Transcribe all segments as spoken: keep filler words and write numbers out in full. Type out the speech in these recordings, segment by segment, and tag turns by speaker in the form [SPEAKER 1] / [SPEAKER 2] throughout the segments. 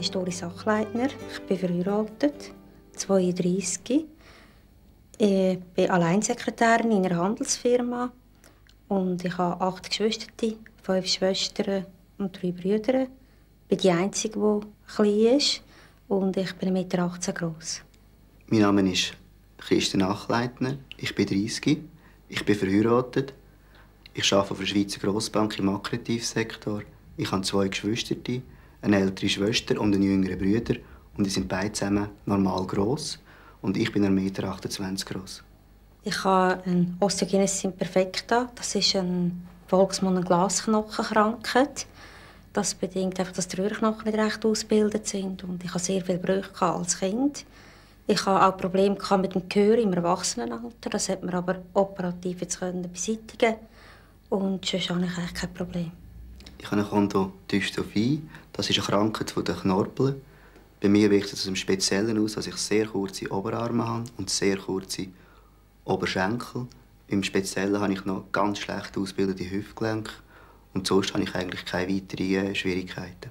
[SPEAKER 1] ist Doris Sachleitner. Ich bin verheiratet, zweiunddreissig. Ich bin Alleinsekretärin in einer Handelsfirma. Und ich habe acht Geschwister, fünf Schwestern und drei Brüder. Ich bin die Einzige, die klein ist. Und ich bin eins Komma achtzehn Meter groß.
[SPEAKER 2] Mein Name ist Christian Achleitner. Ich bin dreißig. Ich bin verheiratet. Ich arbeite für eine Schweizer Grossbank im Akkreditsektor. Ich habe zwei Geschwister, eine ältere Schwester und einen jüngeren Bruder. Und die sind beide zusammen normal gross. Und ich bin eins Komma achtundzwanzig Meter groß.
[SPEAKER 1] Ich habe eine Osteogenesis imperfecta. Das ist eine Volksmund- und Glasknochenkrankheit. Das bedingt einfach, dass die Röhrenknochen nicht recht ausgebildet sind. Und ich hatte sehr viele Brüche als Kind. Ich hatte auch Probleme mit dem Gehör im Erwachsenenalter. Das konnte man aber operativ jetzt beseitigen. Und sonst habe ich eigentlich kein Problem.
[SPEAKER 2] Ich habe eine Chondrodystrophie. Das ist eine Krankheit der Knorpel. Bei mir wirkt es im Speziellen aus, dass ich sehr kurze Oberarme habe und sehr kurze Oberschenkel. Im Speziellen habe ich noch ganz schlecht ausgebildete Hüftgelenke. Und sonst habe ich eigentlich keine weiteren Schwierigkeiten.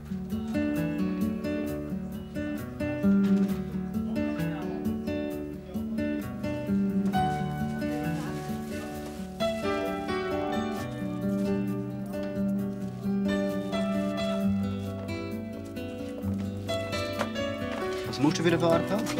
[SPEAKER 2] Was musst du für eine Farbe haben?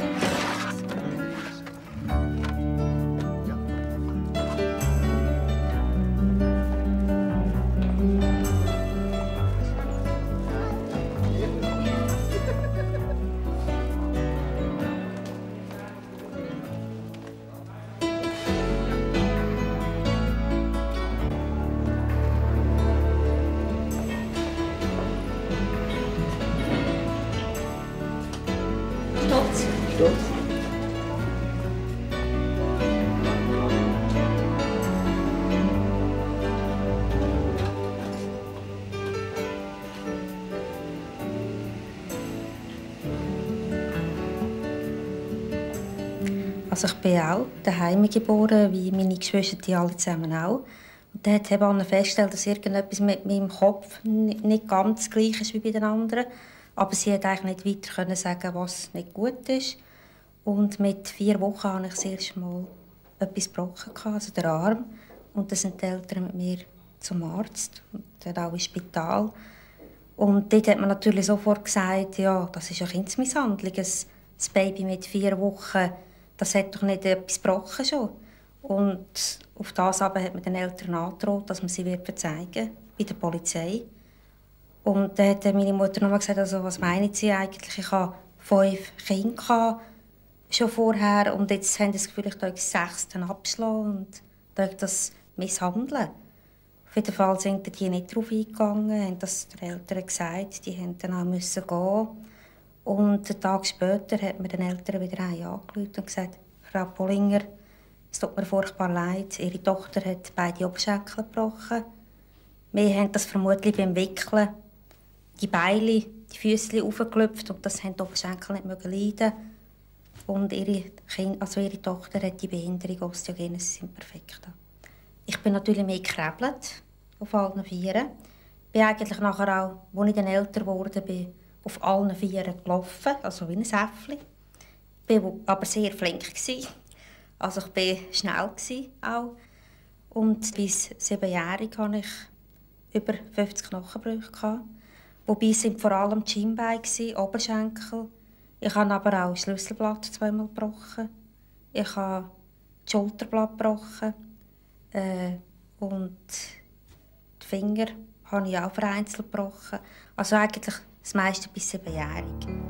[SPEAKER 1] Also ich bin auch daheim geboren, wie meine Geschwister die alle zusammen auch. Und dann hat die Hebamme festgestellt, dass irgendetwas mit meinem Kopf nicht ganz gleich ist wie bei den anderen. Aber sie konnte eigentlich nicht weiter sagen, was nicht gut ist. Und mit vier Wochen hatte ich das erste Mal etwas gebrochen, also den Arm. Und dann sind die Eltern mit mir zum Arzt und dann auch ins Spital. Und dort hat man natürlich sofort gesagt, ja, das ist eine Kindsmisshandlung. Ein Baby mit vier Wochen, das hat doch nicht etwas gebrochen schon. Und auf das aber hat man den Eltern angedroht, dass man sie verzeigen wird bei der Polizei. Und dann hat meine Mutter noch mal gesagt, also, was meinen Sie eigentlich? Ich hatte fünf Kinder schon vorher und jetzt haben sie das Gefühl, ich soll das sechste abschlagen und das misshandeln. Auf jeden Fall sind die nicht darauf eingegangen, haben das den Eltern gesagt, die mussten dann auch müssen gehen. Und einen Tag später hat mir den Eltern wieder angerufen und gesagt, Frau Pollinger, es tut mir furchtbar leid, Ihre Tochter hat beide Oberschenkel gebrochen. Wir haben das vermutlich beim Wickeln die Beine, die Füße aufgeklopft und das haben die Oberschenkel nicht leiden. Und ihre, kind, also ihre Tochter hat die Behinderung Osteogenesis imperfecta. Ich bin natürlich mehr gekrebelt, auf allen Vieren. Ich bin eigentlich nachher auch, als ich dann älter wurde, bin, auf allen Vieren gelaufen, also wie ein Äffli. Ich war aber sehr flink. Also ich war schnell auch. Und bis siebenjährig hatte ich über fünfzig Knochenbrüche. Wobei es vor allem die Schienbeine, Oberschenkel. Ich habe aber auch das Schlüsselblatt zweimal gebrochen. Ich habe das Schulterblatt gebrochen. Äh, und die Finger habe ich auch vereinzelt gebrochen. Also eigentlich das meiste bis siebenjährig.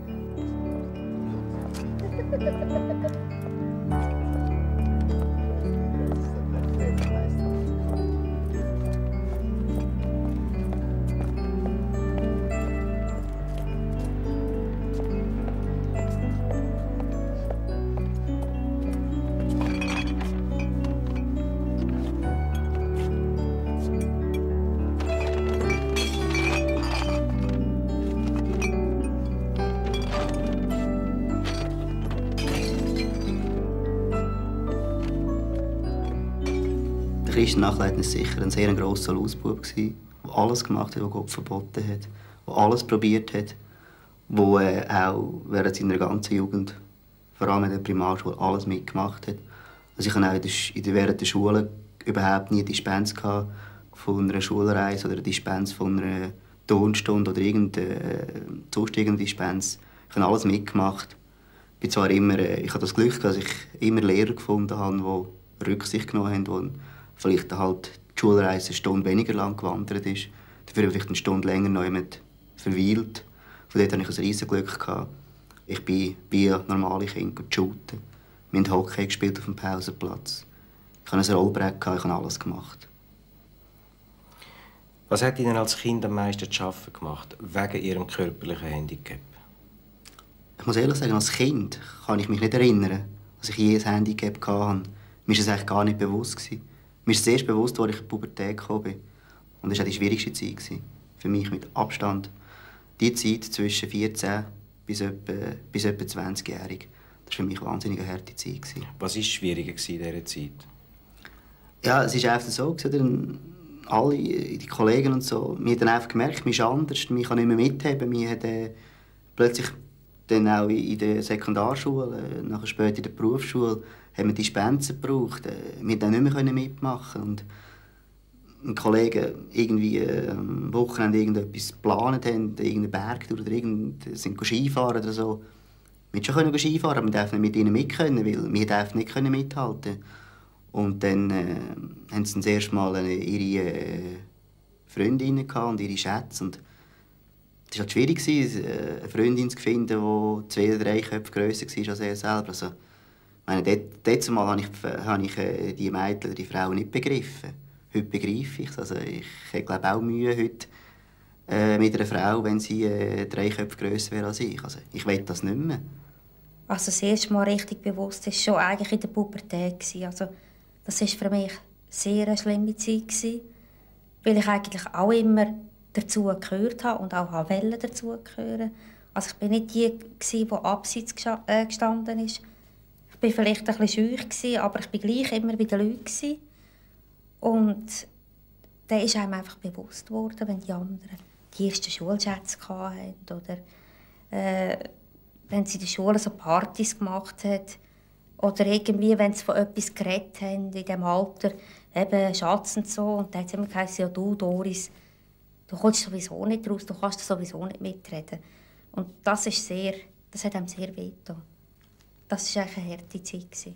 [SPEAKER 2] Christian Achleitner war sicher ein sehr grosser Lausbub, der alles gemacht hat, was Gott verboten hat, der alles probiert hat. der äh, auch während seiner ganzen Jugend, vor allem in der Primarschule, alles mitgemacht hat. Also ich hatte auch in der, in der, während der Schule überhaupt nie Dispens von einer Schulreise oder eine Dispens von einer Turnstunde oder irgendeine äh, sonst irgendeine Dispens. Ich habe alles mitgemacht. Ich, bin zwar immer, äh, ich habe das Glück, dass ich immer Lehrer gefunden habe, die Rücksicht genommen haben, die vielleicht halt die Schulreise eine Stunde weniger lang gewandert ist, dafür vielleicht eine Stunde länger noch jemand verweilt. Von dort hatte ich ein riesiges Glück gehabt. Ich bin wie normale Kinder shooten. Wir haben Hockey gespielt auf dem Pausenplatz. Ich hatte ein Rollbrett, ich habe alles gemacht.
[SPEAKER 3] Was hat Ihnen als Kind am meisten zu schaffen gemacht, wegen Ihrem körperlichen Handicap?
[SPEAKER 2] Ich muss ehrlich sagen, als Kind kann ich mich nicht erinnern, dass ich je ein Handicap hatte. Mir war es eigentlich gar nicht bewusst. Mir ist es erst bewusst, als ich in die Pubertät gekommen bin. Und das war auch die schwierigste Zeit für mich mit Abstand. Die Zeit zwischen vierzehn bis etwa, bis etwa zwanzigjährig. Das war für mich eine wahnsinnig harte Zeit.
[SPEAKER 3] Was war schwieriger in dieser Zeit?
[SPEAKER 2] Ja, es war einfach so, alle die Kollegen und so, wir haben dann einfach gemerkt, man ist anders, man kann nicht mehr mitheben. Wir haben äh, plötzlich dann auch in der Sekundarschule, äh, nachher später in der Berufsschule, haben wir Dispensen gebraucht. Äh, wir konnten nicht mehr mitmachen. Und ein Kollege irgendwie äh, am Wochenende irgendetwas geplant haben, irgendeinen Berg oder irgend, sind Skifahren oder so. Wir konnten schon Skifahren, aber wir durften nicht mit ihnen mitkommen, weil wir durften nicht mithalten. Und dann äh, haben sie das erste Mal eine, ihre äh, Freundinnen und ihre Schätze. Und es war halt schwierig, eine Freundin zu finden, die zwei oder drei Köpfe grösser war als er selber. Also, ich meine, dort, dort mal habe ich, habe ich äh, die Mädchen oder die Frauen nicht begriffen. Heute begreife ich es. Also, ich habe glaube auch Mühe heute äh, mit einer Frau, wenn sie äh, drei Köpfe grösser wäre als ich. Also, ich will das nicht mehr.
[SPEAKER 1] Also das erste Mal richtig bewusst war schon eigentlich in der Pubertät. Also, das war für mich sehr eine schlimme Zeit, weil ich eigentlich auch immer dazu gehört habe und auch wollte dazu gehören. Also ich war nicht die, die abseits gestanden ist. Ich war vielleicht ein bisschen scheu, aber ich war gleich immer bei den Leuten. Und dann ist einem einfach bewusst geworden, wenn die anderen die ersten Schulschätze hatten oder äh, wenn sie in der Schule so Partys gemacht haben. Oder irgendwie, wenn sie von etwas geredet haben, in diesem Alter, eben Schatz und so. Und dann hat es immer gesagt, ja du, Doris, du kommst sowieso nicht raus, du kannst sowieso nicht mitreden. Und das ist sehr, das hat einem sehr wehgetan. Das war eigentlich eine harte Zeit.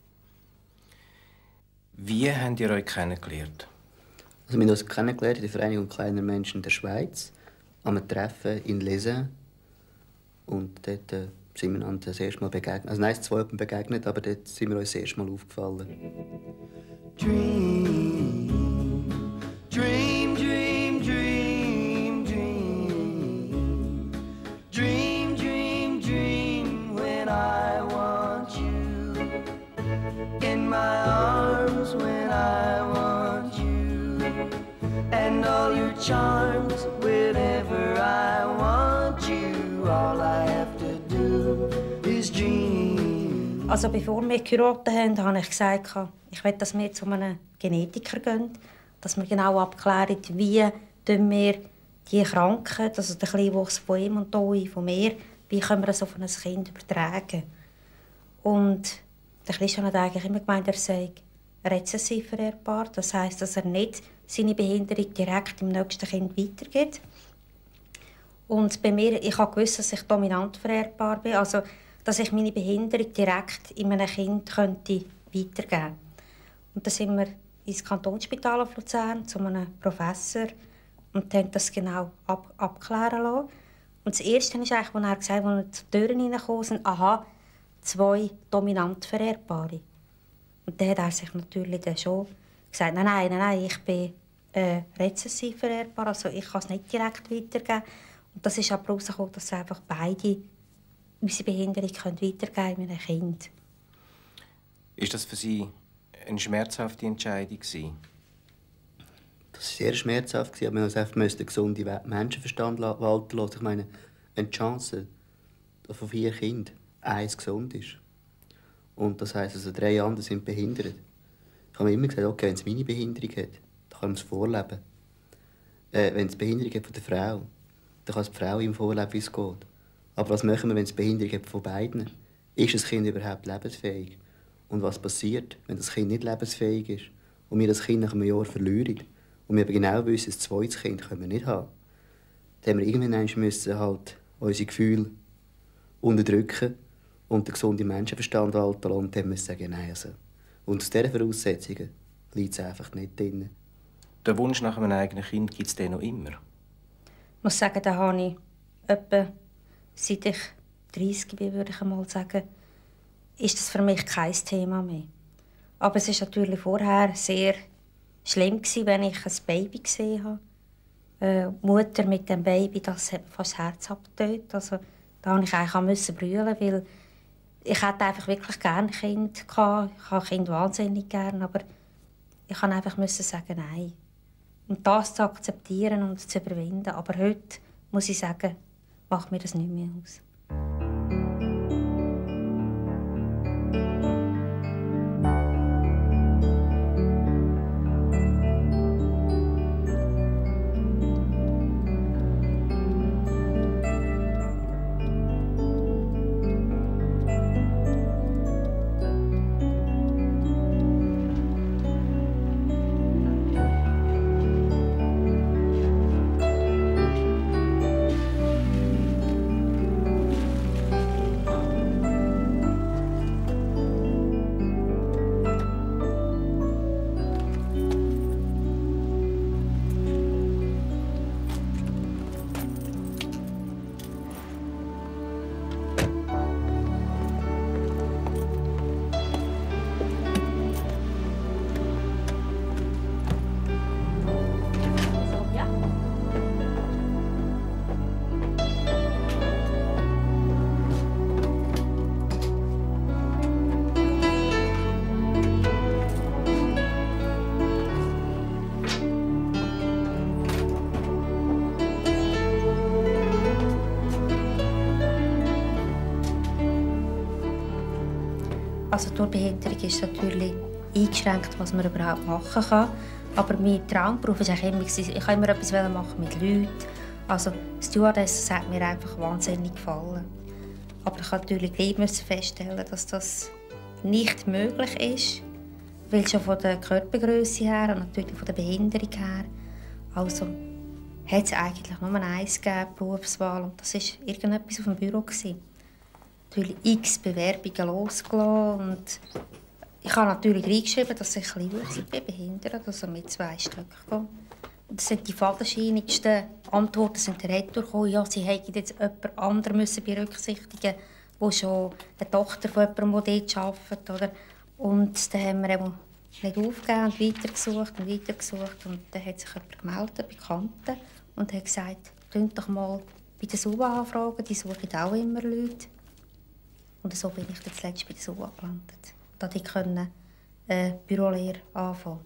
[SPEAKER 3] Wie habt ihr euch kennengelernt?
[SPEAKER 2] Also wir haben uns kennengelernt in der Vereinigung kleiner Menschen der Schweiz, an einem Treffen in Lesin. Und dort äh, sind wir uns das erste Mal begegnet. Also nein, es zwei Mal begegnet, aber dort sind wir uns das erste Mal aufgefallen. Dream, dream, dream, dream, dream. Dream, dream, dream when I want you. In my arms when I want you. And all your charms whenever I want you. All I have to do is dream.
[SPEAKER 1] Also bevor wir geheiratet haben, habe ich gesagt, ich will, dass wir zu einem Genetiker gehen, dass wir genau abklären, wie wir die Kranken, also den Kleinwuchs von ihm und die von mir, wie können wir das auf ein Kind übertragen. Und der Christian hat eigentlich immer gemeint, er sei rezessiv vererbbar. Das heisst, dass er nicht seine Behinderung direkt im nächsten Kind weitergibt. Und bei mir, ich habe gewusst, dass ich dominant vererbbar bin, also dass ich meine Behinderung direkt in einem Kind könnte weitergeben könnte. Und dann sind wir ins Kantonsspital auf Luzern zu einem Professor und haben das genau ab abklären lassen. Und das Erste ist eigentlich, als er gesagt hat, als wir zur Tür hineingekommen sind, aha, zwei dominant vererbbare. Und dann hat er sich natürlich dann schon gesagt, nein, nein, nein, nein, ich bin äh, rezessiv vererbbar, also ich kann es nicht direkt weitergeben. Und das ist aber herausgekommen, dass einfach beide unsere Behinderung weitergeben können mit einem Kind.
[SPEAKER 3] Ist das für Sie eine schmerzhafte Entscheidung?
[SPEAKER 2] Das war sehr schmerzhaft, aber wir mussten einen gesunden Menschenverstand walten lassen. Ich meine, eine Chance von vier Kindern, eins gesund ist. Und das heisst, also drei andere sind behindert. Ich habe mir immer gesagt, okay, wenn es meine Behinderung hat, dann kann man es vorleben. Äh, wenn es die Behinderung hat von der Frau, dann kann es die Frau ihm vorleben, wie es geht. Aber was machen wir, wenn es Behinderung hat von beiden? Ist das Kind überhaupt lebensfähig? Und was passiert, wenn das Kind nicht lebensfähig ist und wir das Kind nach einem Jahr verlieren? Und wir aber genau wissen, ein zweites Kind können wir nicht haben. Dann haben wir irgendwann müssen halt unsere Gefühle unterdrücken und den gesunden Menschenverstand walten lassen und dann müssen wir sagen, nein. Also. Und aus diesen Voraussetzungen liegt es einfach nicht drin.
[SPEAKER 3] Den Wunsch nach einem eigenen Kind gibt es den noch immer?
[SPEAKER 1] Ich muss sagen, da habe ich etwa, seit ich dreißig bin, würde ich einmal sagen, ist das für mich kein Thema mehr. Aber es war natürlich vorher sehr schlimm, wenn ich ein Baby gesehen habe. Äh, die Mutter mit dem Baby, das hat mir fast das Herz abgetötet. Also, da musste ich eigentlich brüllen, weil ich hätte einfach wirklich gerne Kind gehabt. Ich habe Kind wahnsinnig gerne, aber ich musste einfach sagen, nein. Und das zu akzeptieren und zu überwinden. Aber heute, muss ich sagen, macht mir das nicht mehr aus. Also durch Behinderung ist natürlich eingeschränkt, was man überhaupt machen kann. Aber mein Traumberuf war immer, ich wollte immer etwas machen mit Leuten. Also Stewardess hat mir einfach wahnsinnig gefallen. Aber ich musste natürlich gleich feststellen, dass das nicht möglich ist. Weil schon von der Körpergröße her und natürlich von der Behinderung her. Also hat es eigentlich nur eins gegeben, Berufswahl. Und das war irgendetwas auf dem Büro. Natürlich x Bewerbungen losgelassen. Und ich habe natürlich reingeschrieben, dass ich ein bisschen behindert, also mit zwei Stücken. Und das sind die fadenscheinigsten Antworten sind retour gekommen. Ja, sie hätten jetzt jemand anderen müssen berücksichtigen, der schon eine Tochter von jemandem, der dort arbeitet. Oder? Und dann haben wir eben nicht aufgegeben und weitergesucht und weitergesucht. Und dann hat sich jemand gemeldet, Bekannte, und hat gesagt, könnt doch mal bei der S U A anfragen, die suchen auch immer Leute. Und so bin ich dann zuletzt bei der S U A gelandet. Da ich konnte äh, Bürolehre anfangen.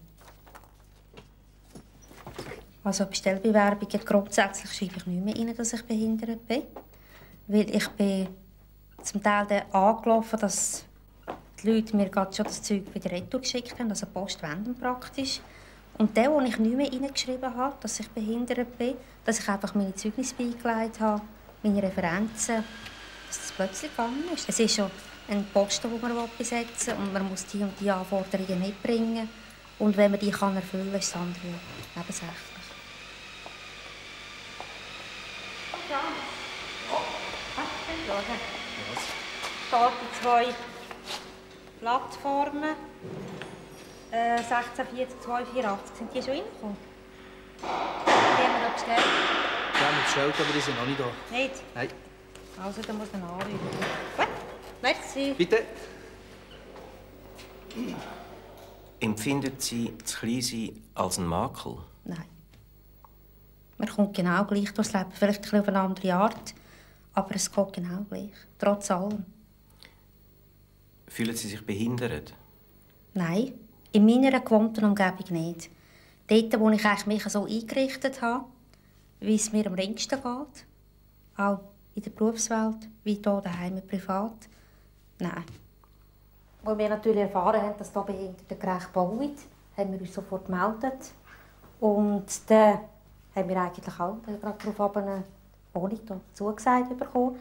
[SPEAKER 1] Also Bestellbewerbungen grundsätzlich schreibe ich nicht mehr rein, dass ich behindert bin. Weil ich bin zum Teil dann angelaufen, dass die Leute mir gerade schon das Zeug wieder retour geschickt haben, also postwendend praktisch. Und der, wo ich nicht mehr reingeschrieben habe, dass ich behindert bin, dass ich einfach meine Zeugnisse beigelegt habe, meine Referenzen, dass das plötzlich gegangen ist. Es ist schon ein Posten, den man besetzen will, und man muss die und die Anforderungen mitbringen. Und wenn man die kann erfüllen kann, ist das andere nebensächlich. Ja. Oh, was? Starten zwei Plattformen. Äh, sechzehn vierzig zwei vierundachtzig. Sind die schon reingekommen? Die haben wir bestellt.
[SPEAKER 4] Die haben wir bestellt, aber die sind noch nicht da.
[SPEAKER 1] Nicht?
[SPEAKER 4] Nein.
[SPEAKER 1] Also, dann muss man anrufen. Gut, merci.
[SPEAKER 4] Bitte.
[SPEAKER 3] Empfindet Sie das Kleinsein als einen Makel?
[SPEAKER 1] Nein. Man kommt genau gleich durchs Leben. Vielleicht ein bisschen auf eine andere Art, aber es geht genau gleich. Trotz allem.
[SPEAKER 3] Fühlen Sie sich behindert?
[SPEAKER 1] Nein, in meiner gewohnten Umgebung nicht. Dort, wo ich mich so eingerichtet habe, wie es mir am ringsten geht, auch in der Berufswelt, wie hier daheim privat, nein. Als wir natürlich erfahren haben, dass hier behindertengerecht gebaut wird, haben wir uns sofort gemeldet. Und dann haben wir eigentlich auch gerade darauf eine Wohnung hier zugesagt bekommen.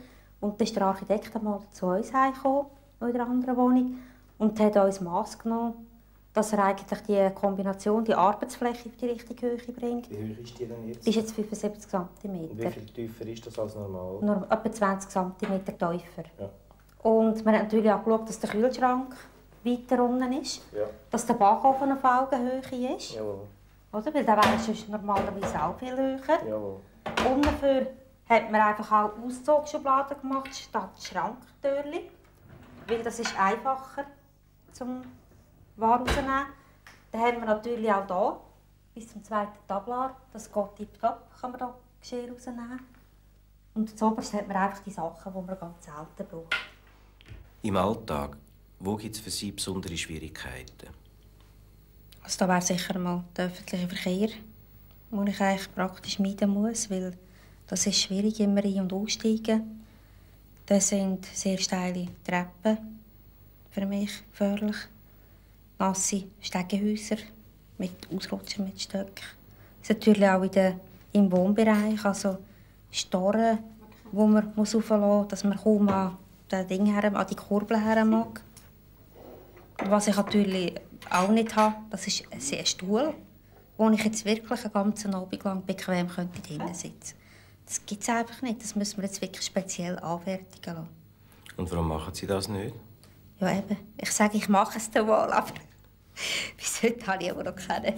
[SPEAKER 1] Und dann ist der Architekt einmal zu uns heimgekommen, in der anderen Wohnung, und hat uns Maß genommen, dass er eigentlich die Kombination, die Arbeitsfläche auf die richtige Höhe bringt.
[SPEAKER 3] Wie hoch ist die denn jetzt?
[SPEAKER 1] Die ist jetzt fünfundsiebzig Zentimeter.
[SPEAKER 3] Und wie viel tiefer ist das als normal?
[SPEAKER 1] Nur etwa zwanzig Zentimeter tiefer.
[SPEAKER 3] Ja.
[SPEAKER 1] Und wir haben natürlich auch geschaut, dass der Kühlschrank weiter unten ist,
[SPEAKER 3] Ja.
[SPEAKER 1] dass der Backofen auf Augenhöhe ist.
[SPEAKER 3] Jawohl.
[SPEAKER 1] Oder? Weil der wäre sonst normalerweise auch viel höher.
[SPEAKER 3] Jawohl.
[SPEAKER 1] Und dafür hat man einfach auch Auszugsschubladen gemacht, statt Schranktürchen. Weil das ist einfacher zum Ware rausnehmen. Dann haben wir natürlich auch hier bis zum zweiten Tablar, das geht tipptopp, kann man da Geschirr rausnehmen. Und zuoberst hat man einfach die Sachen, die man ganz selten braucht.
[SPEAKER 3] Im Alltag, wo gibt es für Sie besondere Schwierigkeiten?
[SPEAKER 1] Also da wäre sicher mal der öffentliche Verkehr, den ich eigentlich praktisch meiden muss, weil das ist schwierig, immer ein- und aussteigen. Das sind sehr steile Treppen, für mich gefährlich. Nasse Stegehäuser mit Ausrutschen mit Stöcken. Das ist natürlich auch in der, im Wohnbereich, also Storen, wo man muss auflassen muss, dass man kaum an, das Ding her, an die Kurbel her mag. Und was ich natürlich auch nicht habe, das ist ein Stuhl, wo ich jetzt wirklich einen ganzen Abend lang bequem könnte drinnen sitzen. Das gibt es einfach nicht. Das müssen wir jetzt wirklich speziell anfertigen lassen.
[SPEAKER 3] Und warum machen Sie das nicht?
[SPEAKER 1] Ja, eben. Ich sage, ich mache es dann wohl, aber bis heute habe ich aber noch keinen.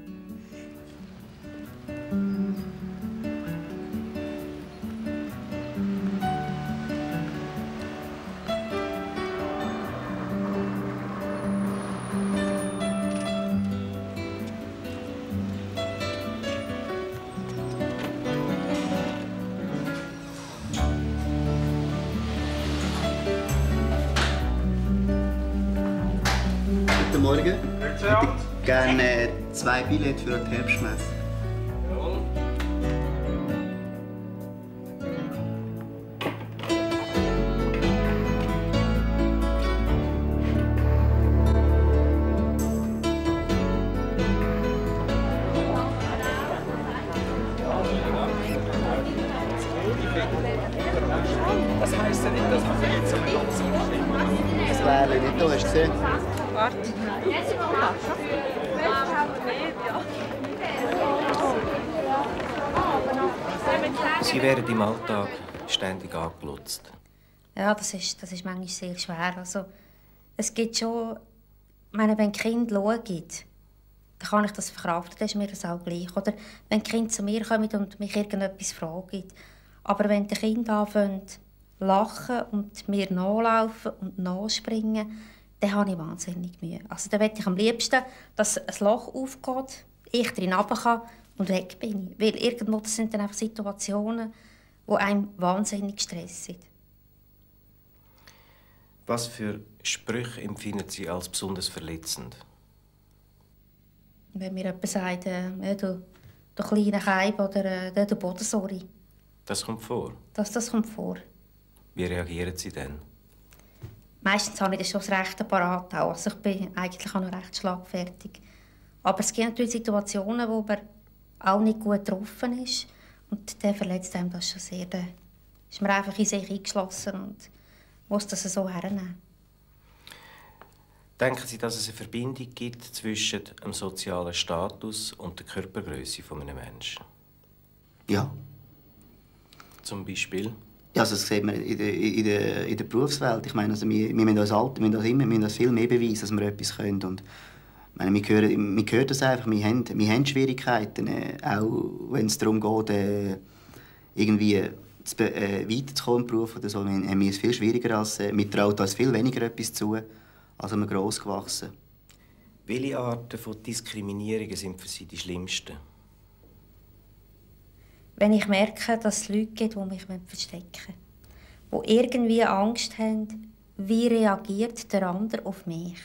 [SPEAKER 2] Guten Morgen. Ich hätte gerne zwei Billette für die Herbstmesse.
[SPEAKER 5] Das heisst ja nicht, dass man für jetzt einmal ganz
[SPEAKER 2] Das wäre nicht da, hast du gesehen?
[SPEAKER 3] Sie werden im Alltag ständig angelutzt.
[SPEAKER 1] Ja, das ist, das ist manchmal sehr schwer. Also, es gibt schon, ich meine, wenn Kinder schauen, dann kann ich das verkraften, dann ist mir das auch gleich. Oder wenn Kinder zu mir kommen und mich irgendetwas fragen. Aber wenn die Kinder anfangen lachen und mir nachlaufen und nachspringen, dann habe ich wahnsinnig Mühe. Also dann möchte ich am liebsten, dass ein Loch aufgeht, ich drin runter kann und weg bin ich. Weil irgendwo das sind dann einfach Situationen, die einem wahnsinnig stressen.
[SPEAKER 3] Was für Sprüche empfinden Sie als besonders verletzend?
[SPEAKER 1] Wenn mir jemand sagt, äh, ja, du, du kleiner Keib oder äh, der Bodensorry.
[SPEAKER 3] Das kommt vor.
[SPEAKER 1] Das, das kommt vor.
[SPEAKER 3] Wie reagieren Sie denn?
[SPEAKER 1] Meistens habe ich das schon das Rechte parat. Auch. Also ich bin eigentlich auch noch recht schlagfertig. Aber es gibt natürlich Situationen, wo man auch nicht gut getroffen ist. Und dann verletzt einem das schon sehr. Dann ist man einfach in sich eingeschlossen und muss das so hernehmen.
[SPEAKER 3] Denken Sie, dass es eine Verbindung gibt zwischen dem sozialen Status und der Körpergröße eines Menschen?
[SPEAKER 2] Ja.
[SPEAKER 3] Zum Beispiel?
[SPEAKER 2] Ja, also das sieht man in der, in der, in der Berufswelt. Ich meine, also wir, wir müssen uns Alter, wir müssen das immer, wir müssen das viel mehr beweisen, dass wir etwas können. Und ich meine, wir, hören, wir hören das einfach, wir haben, wir haben Schwierigkeiten, äh, auch wenn es darum geht, äh, irgendwie zu, äh, weiterzukommen im Beruf oder so, haben wir es viel schwieriger als, äh, wir trauen uns viel weniger etwas zu, als wir gross gewachsen.
[SPEAKER 3] Welche Arten von Diskriminierungen sind für Sie die schlimmsten?
[SPEAKER 1] Wenn ich merke, dass es Leute gibt, die mich verstecken wollen, die irgendwie Angst haben, wie reagiert der andere auf mich.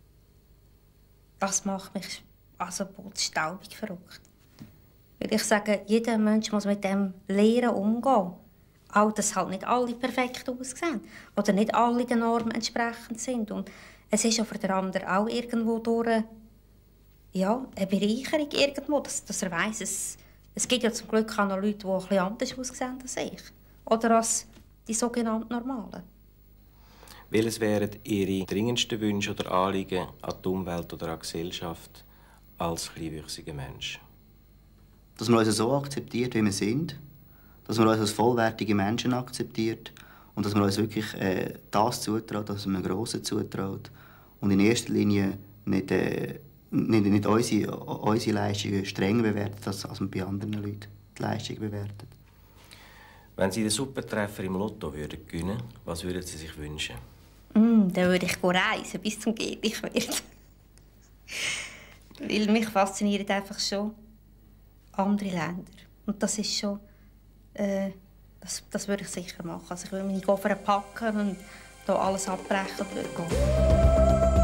[SPEAKER 1] Das macht mich also staubig verrückt. Weil ich sage, jeder Mensch muss mit dem lernen umgehen. Auch, dass halt nicht alle perfekt aussehen oder nicht alle den Normen entsprechend sind. Und es ist ja für den anderen auch irgendwo durch, ja, eine Bereicherung irgendwo, dass, dass er weiss, es Es gibt ja zum Glück auch noch Leute, die etwas anders aussehen als ich. Oder als die sogenannten Normalen.
[SPEAKER 3] Welches wären Ihre dringendsten Wünsche oder Anliegen an die Umwelt oder an die Gesellschaft als kleinwüchsiger Mensch?
[SPEAKER 2] Dass man uns so akzeptiert, wie wir sind. Dass man uns als vollwertige Menschen akzeptiert. Und dass man uns wirklich äh, das zutraut, was man Grossen zutraut. Und in erster Linie nicht, äh, nicht, nicht unsere, unsere Leistungen strenger bewertet, als, als man bei anderen Leuten die Leistung bewertet.
[SPEAKER 3] Wenn Sie den Supertreffer im Lotto würden gewinnen würden, was würden Sie sich wünschen?
[SPEAKER 1] Mm, dann würde ich reisen, bis zum geht nicht mehr. Weil mich faszinieren einfach schon andere Länder. Und das ist schon... Äh, das, das würde ich sicher machen. Also ich würde meine Koffer packen und hier alles abbrechen und würde gehen.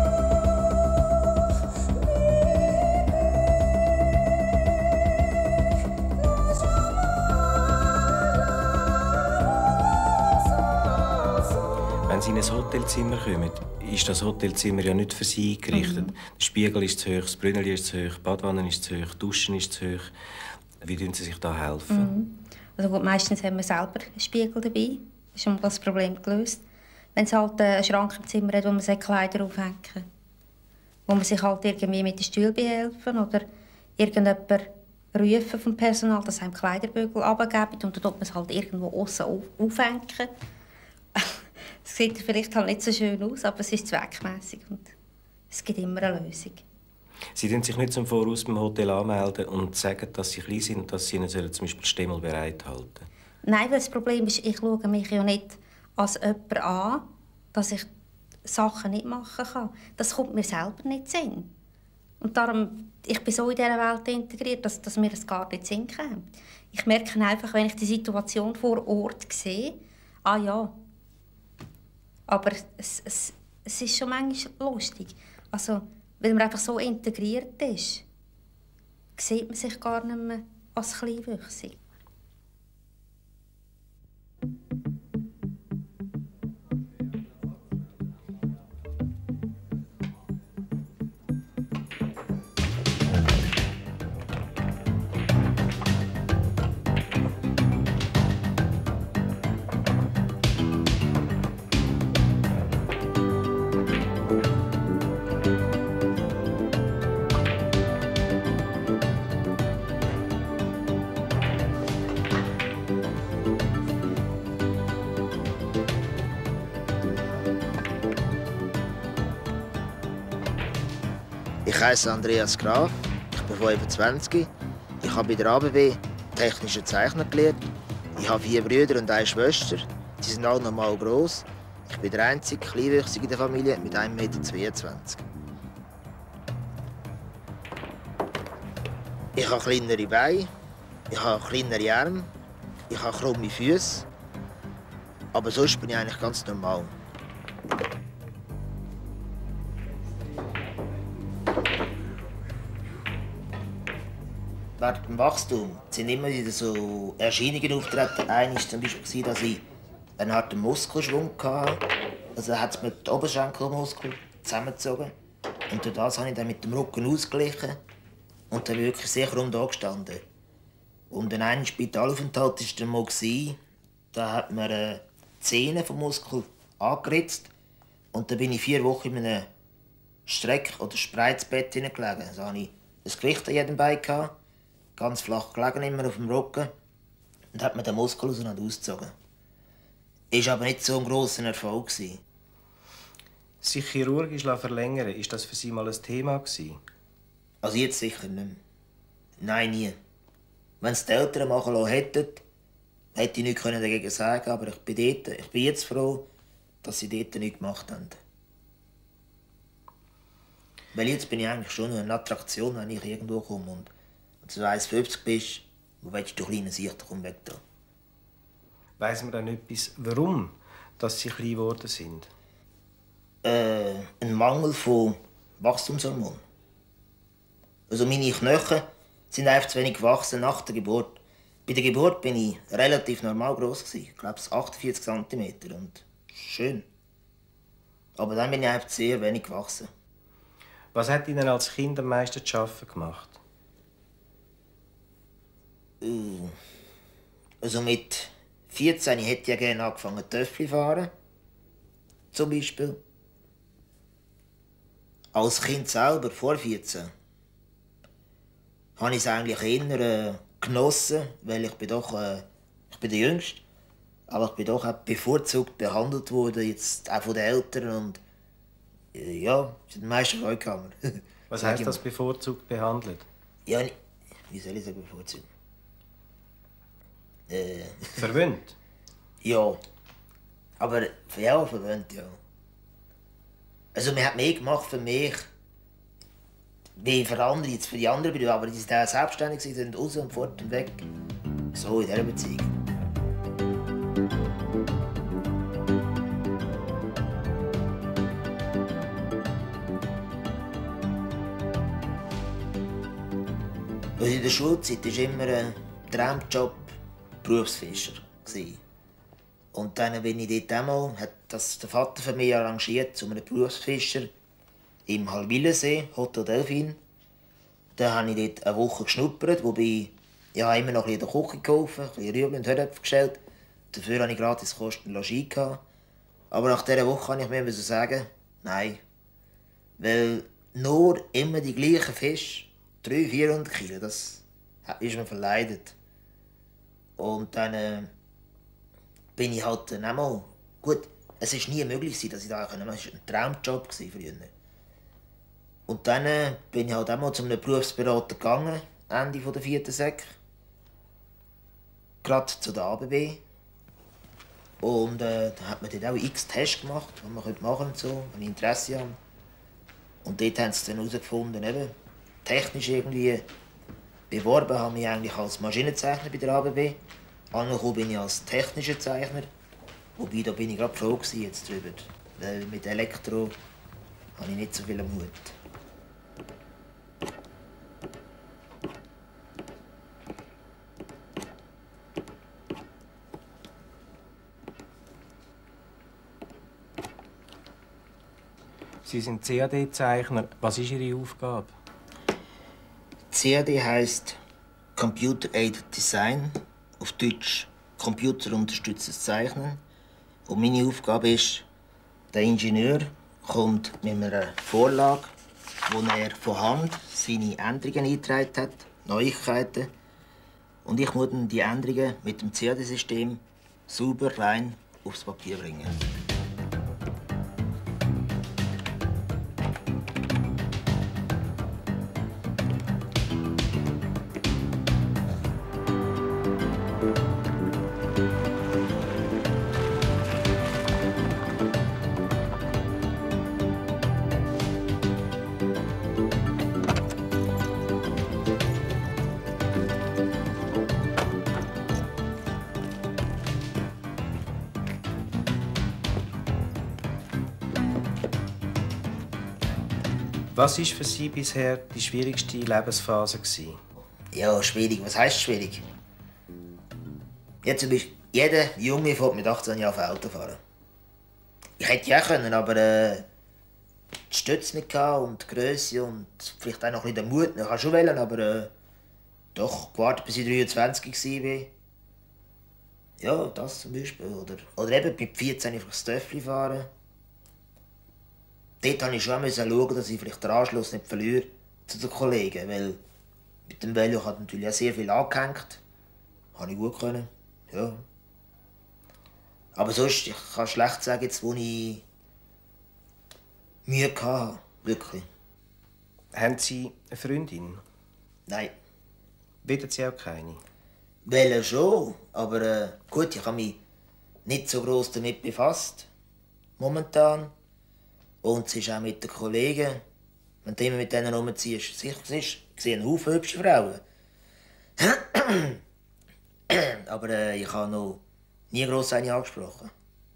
[SPEAKER 3] Wenn Sie in ein Hotelzimmer kommen, ist das Hotelzimmer ja nicht für Sie eingerichtet. Mhm. Der Spiegel ist zu hoch, das Brünneli ist zu hoch, die Badwanne ist zu hoch, die Duschen ist zu hoch. Wie helfen Sie sich da helfen?
[SPEAKER 1] Mhm. Also gut, meistens haben wir selber einen Spiegel dabei. Das ist schon das Problem gelöst. Wenn es halt einen Schrank im Zimmer hat, wo man sich Kleider aufhängen kann, wo man sich halt irgendwie mit den Stühlen behelfen oder irgendjemand rufen vom Personal, dass einem Kleiderbügel runtergeben und dann tut man es halt irgendwo außen aufhängen. Es sieht vielleicht halt nicht so schön aus, aber es ist zweckmässig und es gibt immer eine Lösung.
[SPEAKER 3] Sie können sich nicht zum Voraus beim Hotel anmelden und sagen, dass Sie klein sind und dass Sie Ihnen zum Beispiel Stemmel bereithalten.
[SPEAKER 1] Nein, weil das Problem ist, ich schaue mich ja nicht als jemand an, dass ich Sachen nicht machen kann. Das kommt mir selber nicht in den Sinn. Und darum, ich bin so in dieser Welt integriert, dass, dass mir das gar nicht in den Sinn kommt. Ich merke einfach, wenn ich die Situation vor Ort sehe, ah ja. Aber es, es, es ist schon manchmal lustig. Also, weil man einfach so integriert ist, sieht man sich gar nicht mehr als kleinwüchsig.
[SPEAKER 6] Ich heiße Andreas Graf, ich bin fünfundzwanzig. Ich habe bei der A B B technischen Zeichner gelernt. Ich habe vier Brüder und eine Schwester. Sie sind alle normal gross. Ich bin der einzige Kleinwüchsige in der Familie mit ein Meter zweiundzwanzig. Ich habe kleinere Beine, ich habe kleinere Arme, ich habe krumme Füße. Aber sonst bin ich eigentlich ganz normal. Während dem Wachstum sind immer wieder so Erscheinungen auftreten. Eine war zum Beispiel, dass ich einen harten Muskelschwung hatte. Also hat es mir die Oberschenkelmuskel zusammengezogen. Und durch das habe ich dann mit dem Rücken ausgeglichen und dann wirklich sehr krumm da gestanden. Und in einem Spitalaufenthalt war dann mal, da hat mir die Zähne vom Muskel angeritzt. Und dann bin ich vier Wochen in einem Streck- oder Spreizbett gelegen. Also hatte ich ein Gewicht an jedem Bein, ganz flach gelegen, immer auf dem Rücken. Und hat mir den Muskel auseinander ausgezogen. Ist aber nicht so ein grosser Erfolg.
[SPEAKER 3] Sich chirurgisch verlängern, ist das für Sie mal ein Thema?
[SPEAKER 6] Also jetzt sicher nicht mehr. Nein, nie. Wenn es die Eltern machen lassen hätten, hätte ich nichts dagegen sagen können, aber ich bin, dort, ich bin jetzt froh, dass sie dort nichts gemacht haben. Weil jetzt bin ich eigentlich schon eine Attraktion, wenn ich irgendwo komme. Und wenn du eins fünfzig bist, wo willst du kleine Sicht, komm weg da.
[SPEAKER 3] Weiss man dann etwas, warum dass Sie klein geworden sind?
[SPEAKER 6] Äh, ein Mangel von Wachstumshormonen. Also meine Knochen sind einfach zu wenig gewachsen nach der Geburt. Bei der Geburt bin ich relativ normal groß. Ich glaube, achtundvierzig Zentimeter. Und schön. Aber dann bin ich einfach sehr wenig gewachsen.
[SPEAKER 3] Was hat Ihnen als Kind am meisten zu arbeiten gemacht?
[SPEAKER 6] Uh, also mit vierzehn hätte ich ja gerne angefangen Töffli fahren. Zum Beispiel. Als Kind selber, vor vierzehn, habe ich es eigentlich eher äh, genossen, weil ich bin doch äh, ich bin der Jüngste. Aber ich bin doch auch bevorzugt behandelt worden, jetzt auch von den Eltern. Und äh, ja, es hat die meisten Freude gehabt.
[SPEAKER 3] Was heisst das, bevorzugt behandelt?
[SPEAKER 6] Ja, wie soll ich sagen, bevorzugt? Äh,
[SPEAKER 3] Verwöhnt?
[SPEAKER 6] Ja. Aber ja, verwöhnt, ja. Also, man hat mehr gemacht für mich, wie für andere, jetzt für die anderen Berufe. Aber die sind auch selbstständig, sie sind raus und fort und weg. So in dieser Beziehung. Also in der Schulzeit war immer ein Traumjob Berufsfischer. Und dann bin ich dort einmal, hat das der Vater von mir arrangiert, zu einem Berufsfischer im Halbwillensee, Hotel Delfin. Da habe ich dort eine Woche geschnuppert, wobei ich habe immer noch ein bisschen in der Küche geholfen, ein bisschen Rüebli und Höröpfe gestellt. Dafür hatte ich gratis Kosten Logis. Aber nach dieser Woche kann ich mir sagen, nein. Weil nur immer die gleichen Fische, dreihundert, vierhundert Kilo, das ist mir verleidet. Und dann äh, bin ich halt dann einmal... Gut, es war nie möglich, dass ich da können. Es war ein Traumjob früher. Und dann äh, bin ich halt einmal zu einem Berufsberater gegangen, Ende der vierten Sek. Gerade zu der A B B. Und äh, da hat man dort auch x Tests gemacht, die man machen könnte und so, wenn ich Interesse habe. Und dort haben sie dann herausgefunden, eben, technisch irgendwie beworben habe ich eigentlich als Maschinenzeichner bei der A B B. Angekommen bin ich als technischer Zeichner. Wobei, da bin ich gerade froh jetzt drüber. Weil mit Elektro habe ich nicht so viel am Hut.
[SPEAKER 3] Sie sind C A D-Zeichner. Was ist Ihre Aufgabe?
[SPEAKER 6] C A D heisst Computer Aided Design, auf Deutsch computerunterstütztes Zeichnen. Und meine Aufgabe ist, der Ingenieur kommt mit einer Vorlage, wo er von Hand seine Änderungen eingetragen hat, Neuigkeiten. Und ich muss dann die Änderungen mit dem C A D-System sauber rein aufs Papier bringen.
[SPEAKER 3] Was war für Sie bisher die schwierigste Lebensphase?
[SPEAKER 6] Ja, schwierig. Was heisst schwierig? Jetzt zum Beispiel, jeder Junge fährt mit achtzehn Jahren auf Auto fahren. Ich hätte ja können, aber äh, die Stütze nicht und die Grösse und vielleicht auch noch ein bisschen den Mut. Ich kann schon wählen, aber äh, doch gewartet, bis ich dreiundzwanzig war. Ja, das zum Beispiel. Oder, oder eben mit vierzehn einfach das Töffli fahren. Dort musste ich schon schauen, dass ich vielleicht den Anschluss nicht verliere zu den Kollegen. Weil mit dem Velo hat natürlich auch sehr viel angehängt. Habe ich gut können, ja. Aber sonst, ich kann schlecht sagen, jetzt, wo ich Mühe hatte, wirklich.
[SPEAKER 3] Haben Sie eine Freundin?
[SPEAKER 6] Nein.
[SPEAKER 3] Wollen Sie auch keine?
[SPEAKER 6] Wählen schon, aber äh, gut, ich habe mich nicht so gross damit befasst. Momentan. Und es ist auch mit den Kollegen, wenn du immer mit denen rumziehst, sicher siehst, ich sehe einen Haufen hübsche Frauen. Aber äh, ich habe noch nie gross eine angesprochen.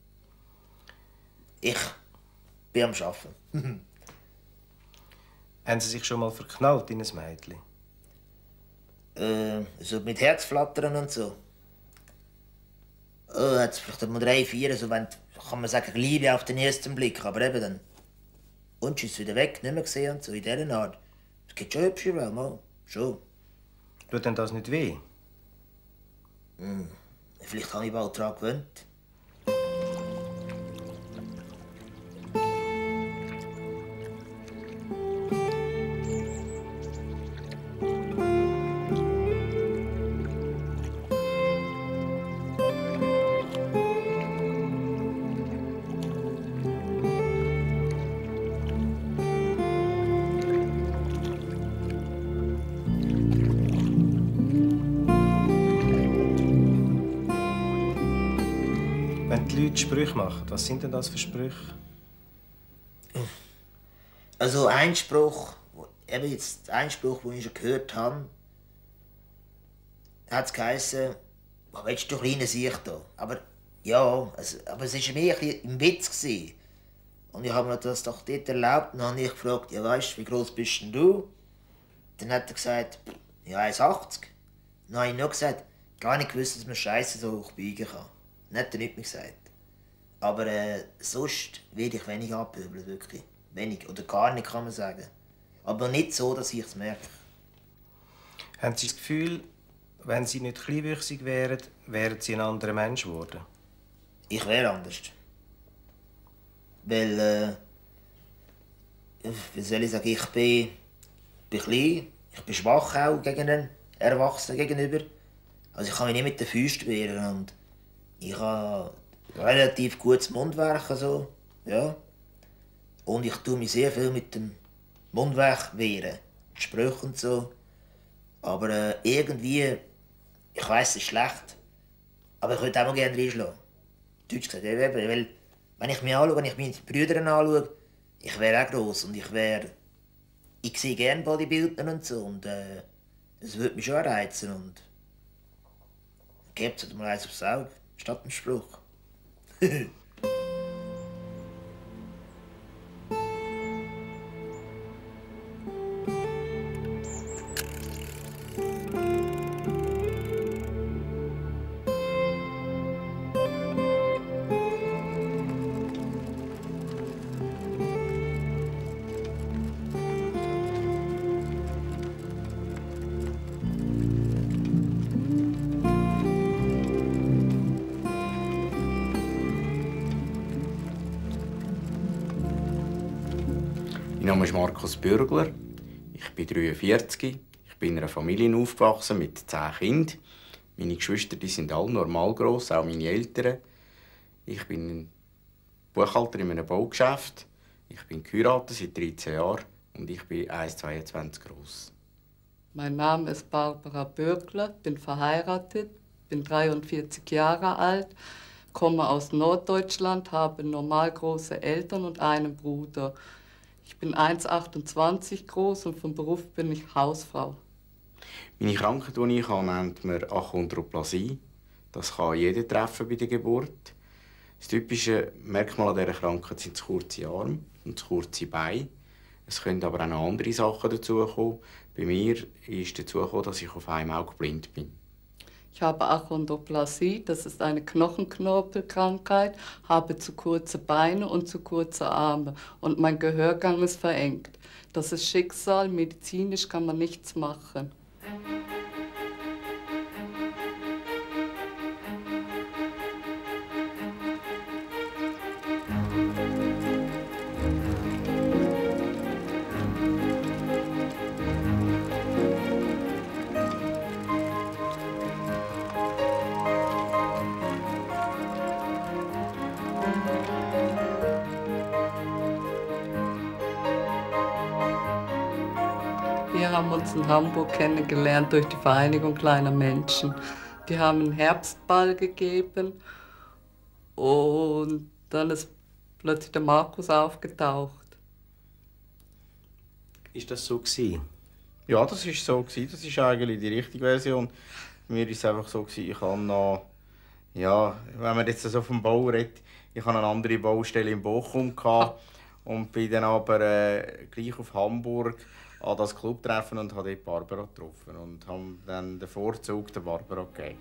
[SPEAKER 6] Ich bin am Arbeiten.
[SPEAKER 3] Haben Sie sich schon mal verknallt in ein Mädchen?
[SPEAKER 6] Äh, so mit Herzflattern und so. Oh, hat es vielleicht mal drei, vier, so wenn, kann man sagen, Liebe auf den ersten Blick, aber eben dann. Und ist wieder weg, nicht mehr gesehen und so, in dieser Art. Es gibt schon hübsche Frauen, mal. Schon.
[SPEAKER 3] Tut denn das nicht weh?
[SPEAKER 6] Mm. Vielleicht habe ich bald daran gewöhnt.
[SPEAKER 3] Wenn die Leute Sprüche machen, was sind denn das für Sprüche?
[SPEAKER 6] Also ein Spruch, eben jetzt ein Spruch, den ich schon gehört habe, hat es geheißen, was willst du kleine Sicht da? Aber ja, also, aber es war mehr ein, ein Witz gewesen. Und ich habe mir das doch dort erlaubt und dann habe ich gefragt, ja weißt, wie groß bist denn du? Dann hat er gesagt, ja eins achtzig. Dann habe ich noch gesagt, gar nicht gewusst, dass man Scheiße so hoch biegen kann. Dann hat er nicht mehr gesagt. Aber äh, sonst werde ich wenig abpöbelt, wirklich. Wenig. Oder gar nicht, kann man sagen. Aber nicht so, dass ich es merke.
[SPEAKER 3] Haben Sie das Gefühl, wenn Sie nicht kleinwüchsig wären, wären Sie ein anderer Mensch geworden?
[SPEAKER 6] Ich wäre anders. Weil, äh, wie soll ich sagen, ich bin, bin klein, ich bin schwach auch gegen einen Erwachsenen gegenüber. Also ich kann mich nicht mit den Füßen wehren und ich habe relativ gutes Mundwerk, also, ja. Und ich tue mich sehr viel mit dem Mundwerk wehren, Sprüche und so. Aber äh, irgendwie, ich weiss, es ist schlecht, aber ich würde auch mal gerne reinschlagen. Deutsch gesagt, weil wenn ich mich anschaue, wenn ich meine Brüder anschaue, ich wäre auch gross und ich wäre, ich sehe gerne Bodybuilder und so und äh, es würde mich schon reizen und gebt es mal eins aufs Auge, statt dem Spruch.
[SPEAKER 7] Mein Name ist Markus Bürgler. Ich bin dreiundvierzig. Ich bin in einer Familie aufgewachsen mit zehn Kindern. Meine Geschwister die sind alle normal gross, auch meine Eltern. Ich bin Buchhalter in einem Baugeschäft. Ich bin geheiratet seit dreizehn Jahren und ich bin eins Komma zweiundzwanzig gross.
[SPEAKER 8] Mein Name ist Barbara Bürgler, bin verheiratet, bin dreiundvierzig Jahre alt, komme aus Norddeutschland, habe normal große Eltern und einen Bruder. Ich bin eins Komma achtundzwanzig groß und vom Beruf bin ich Hausfrau.
[SPEAKER 7] Meine Krankheit, die ich habe, nennt man Achondroplasie. Das kann jeder treffen bei der Geburt. Das typische Merkmal an dieser Krankheit sind zu kurze Arme und zu kurze Beine. Es können aber auch noch andere Sachen dazukommen. Bei mir ist dazu, dass ich auf einem Auge blind bin.
[SPEAKER 8] Ich habe Achondroplasie, das ist eine Knochenknorpelkrankheit, habe zu kurze Beine und zu kurze Arme und mein Gehörgang ist verengt. Das ist Schicksal, medizinisch kann man nichts machen. Wir haben uns in Hamburg kennengelernt durch die Vereinigung kleiner Menschen. Die haben einen Herbstball gegeben und dann ist plötzlich der Markus aufgetaucht.
[SPEAKER 3] Ist das so gewesen?
[SPEAKER 9] Ja, das war so. Das ist eigentlich die richtige Version. Bei mir war es einfach so, ich habe noch, ja, wenn man jetzt so vom Bau redet, ich hatte eine andere Baustelle in Bochum und bin dann aber äh, gleich auf Hamburg an das Clubtreffen und habe dort Barbara getroffen und habe dann den Vorzug der Barbara gegeben.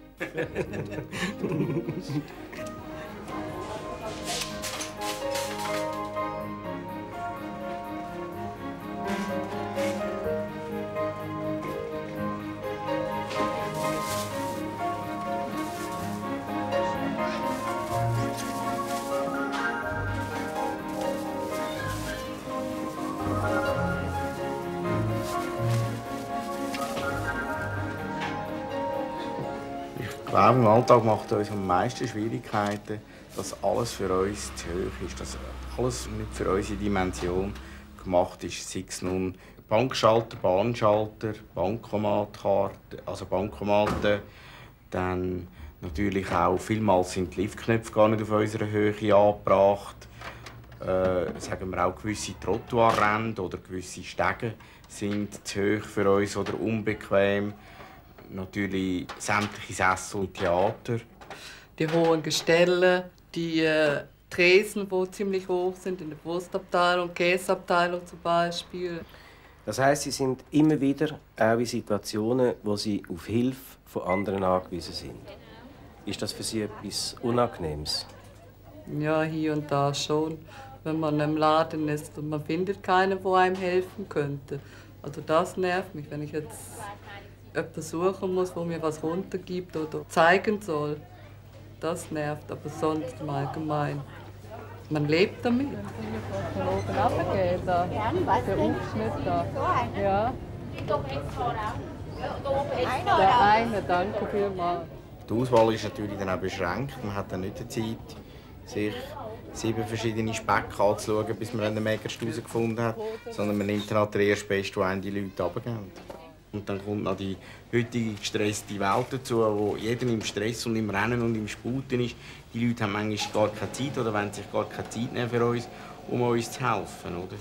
[SPEAKER 9] glaube, im Alltag macht uns am meisten Schwierigkeiten, dass alles für uns zu hoch ist, dass alles nicht für unsere Dimension gemacht ist. Sei es nun Bankschalter, Bahnschalter, Bankomatkarte, also Bankomaten, dann natürlich auch vielmals sind die Liftknöpfe gar nicht auf unserer Höhe angebracht. Äh, sagen wir auch gewisse Trottoirränder oder gewisse Stege sind zu hoch für uns oder unbequem. Natürlich sämtliche Sessel im Theater.
[SPEAKER 8] Die hohen Gestelle, die äh, Tresen, die ziemlich hoch sind, in der Wurstabteilung, Käseabteilung zum Beispiel.
[SPEAKER 3] Das heisst, Sie sind immer wieder auch in Situationen, wo Sie auf Hilfe von anderen angewiesen sind. Ist das für Sie etwas Unangenehmes?
[SPEAKER 8] Ja, hier und da schon. Wenn man im Laden ist und man findet keinen, der einem helfen könnte. Also das nervt mich, wenn ich jetzt jemanden suchen muss, der mir was runtergibt oder zeigen soll. Das nervt, aber sonst im Allgemeinen. Man lebt damit.
[SPEAKER 10] Von oben runtergehen, da. Der Aufschnitt da. Ja. Der eine, danke vielmals.
[SPEAKER 9] Die Auswahl ist natürlich dann auch beschränkt. Man hat dann nicht die Zeit, sich sieben verschiedene Specken anzuschauen, bis man den Mägerst herausgefunden hat. Sondern man nimmt dann halt den ersten Besten, der einem die Leute runtergeben. Und dann kommt noch die heutige gestresste Welt dazu, wo jeder im Stress und im Rennen und im Sputen ist. Die Leute haben manchmal gar keine Zeit oder wollen sich gar keine Zeit nehmen für uns, um uns zu helfen. Oder?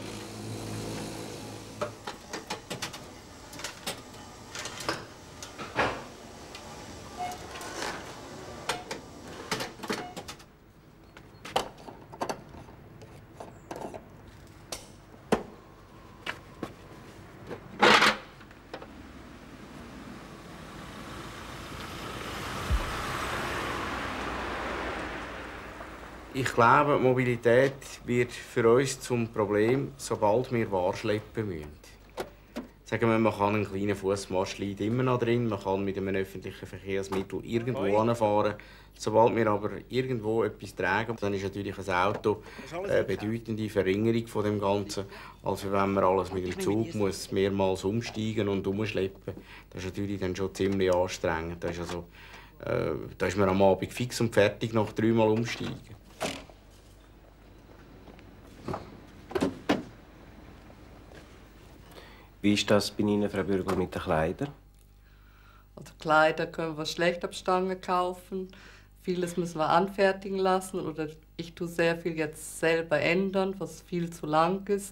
[SPEAKER 9] Ich glaube, Mobilität wird für uns zum Problem, sobald wir Ware schleppen müssen. Sagen wir, man kann einen kleinen Fussmast liegt immer noch drin, man kann mit einem öffentlichen Verkehrsmittel irgendwo hinfahren. Sobald wir aber irgendwo etwas tragen, dann ist natürlich ein Auto eine bedeutende Verringerung von dem Ganzen, als wenn man alles mit dem Zug muss mehrmals umsteigen und umschleppen. Das ist natürlich dann schon ziemlich anstrengend. Das ist also, äh, da ist man am Abend fix und fertig nach dreimal umsteigen.
[SPEAKER 3] Wie ist das bei Ihnen, Frau Bürgler, mit den Kleidern?
[SPEAKER 8] Also Kleider können wir schlecht ab Stange kaufen. Vieles müssen wir anfertigen lassen. Oder ich tue sehr viel jetzt selber ändern, was viel zu lang ist.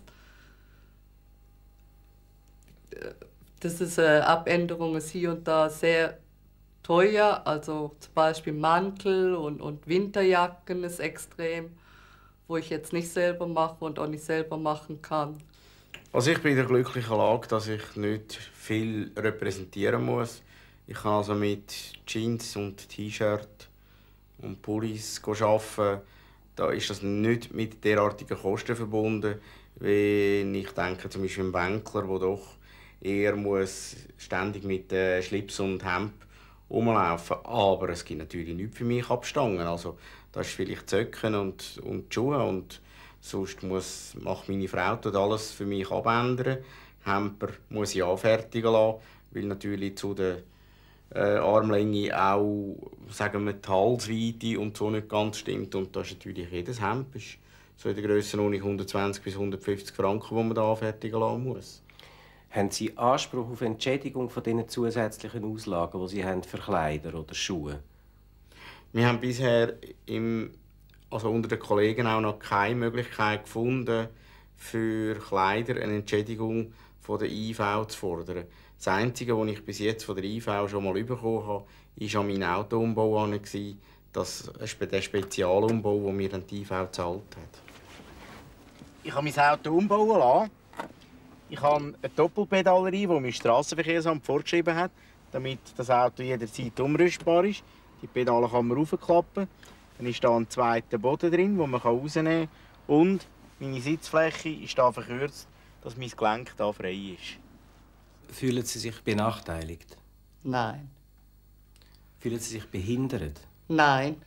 [SPEAKER 8] Das ist äh, Abänderung ist hier und da sehr teuer. Also zum Beispiel Mantel und, und Winterjacken ist extrem, wo ich jetzt nicht selber mache und auch nicht selber machen kann.
[SPEAKER 9] Also ich bin in der glücklichen Lage, dass ich nicht viel repräsentieren muss. Ich kann also mit Jeans und T-Shirt und Pullis arbeiten. Da ist das nicht mit derartigen Kosten verbunden, wie ich denke zum Beispiel ein Bänkler, der doch eher muss ständig mit äh, Schlips und Hemd rumlaufen. Aber es gibt natürlich nichts für mich abstangen. Also das ist vielleicht Zöcken und, und die Schuhe. Und sonst muss, macht meine Frau tut alles für mich abändern. Hemper muss ich anfertigen lassen, weil natürlich zu der äh, Armlänge auch, sagen wir, die Halsweite und so nicht ganz stimmt. Und das ist natürlich jedes Hemd ist so in der Grössenordnung hundertzwanzig bis hundertfünfzig Franken, die man da anfertigen lassen muss.
[SPEAKER 3] Haben Sie Anspruch auf Entschädigung von diesen zusätzlichen Auslagen, die Sie haben für Kleider oder Schuhe?
[SPEAKER 9] Wir haben bisher im Also unter den Kollegen auch noch keine Möglichkeit gefunden, für Kleider eine Entschädigung von der I V zu fordern. Das Einzige, was ich bis jetzt von der I V schon mal bekommen habe, war an meinem Autoumbau, das der Spezialumbau, den mir dann die I V gezahlt hat. Ich habe mein Auto umbauen lassen. Ich habe eine Doppelpedalerie, die mir das Strassenverkehrsamt vorgeschrieben hat, damit das Auto jederzeit umrüstbar ist. Die Pedale kann man raufklappen. Dann ist da ein zweiter Boden drin, den man rausnehmen kann. Und meine Sitzfläche ist hier verkürzt, dass mein Gelenk hier frei ist.
[SPEAKER 3] Fühlen Sie sich benachteiligt?
[SPEAKER 8] Nein.
[SPEAKER 3] Fühlen Sie sich behindert?
[SPEAKER 8] Nein.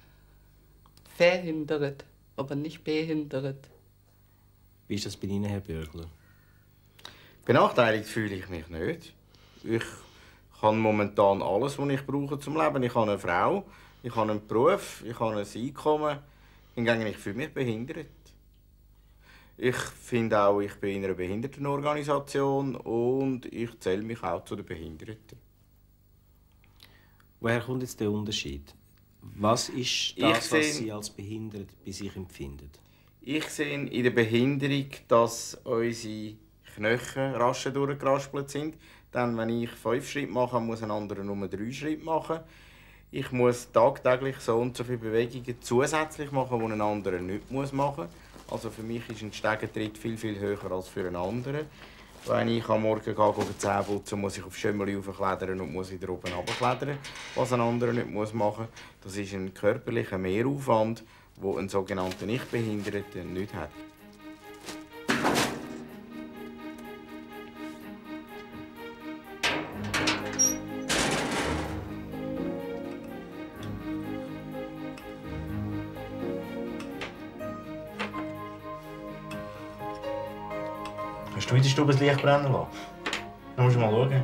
[SPEAKER 8] Verhindert, aber nicht behindert.
[SPEAKER 3] Wie ist das bei Ihnen, Herr Bürgler?
[SPEAKER 9] Benachteiligt fühle ich mich nicht. Ich Ich habe momentan alles, was ich brauche zum Leben. Ich habe eine Frau, ich habe einen Beruf, ich habe ein Einkommen. Hingegen ich fühle mich behindert. Ich finde auch, ich bin in einer Behindertenorganisation und ich zähle mich auch zu den Behinderten.
[SPEAKER 3] Woher kommt jetzt der Unterschied? Was ist das, was Sie als behindert bei sich empfinden?
[SPEAKER 9] Ich sehe in der Behinderung, dass unsere Knochen rasch durchgeraspelt sind. Dann, wenn ich fünf Schritte mache, muss ein anderer nur drei Schritte machen. Ich muss tagtäglich so und so viele Bewegungen zusätzlich machen, die ein anderer nicht machen muss. Also für mich ist ein Stegentritt viel, viel höher als für einen anderen. Wenn ich am Morgen gehe, die Zähne putzen, muss ich auf Schömmeli raufklettern und muss wieder oben runterklettern, was ein anderer nicht machen muss. Das ist ein körperlicher Mehraufwand, den ein sogenannter Nichtbehinderter nicht hat. Hast du in der Stube das Licht brennen lassen? Dann musst du mal schauen.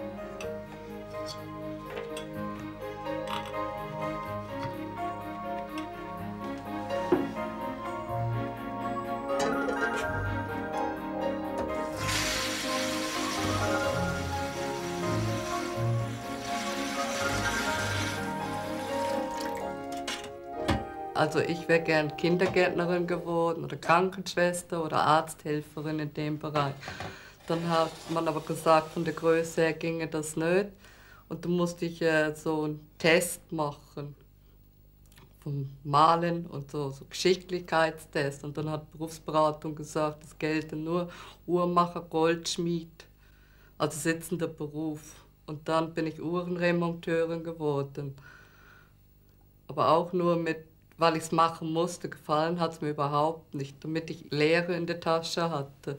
[SPEAKER 8] Also ich wäre gern Kindergärtnerin geworden oder Krankenschwester oder Arzthelferin in dem Bereich. Dann hat man aber gesagt, von der Größe her ginge das nicht. Und dann musste ich äh, so einen Test machen vom Malen und so, so Geschicklichkeitstest. Und dann hat die Berufsberatung gesagt, es gelte nur Uhrmacher, Goldschmied, also sitzender Beruf. Und dann bin ich Uhrenremonteurin geworden. Aber auch nur mit, weil ich es machen musste. Gefallen hat es mir überhaupt nicht, damit ich Leere in der Tasche hatte.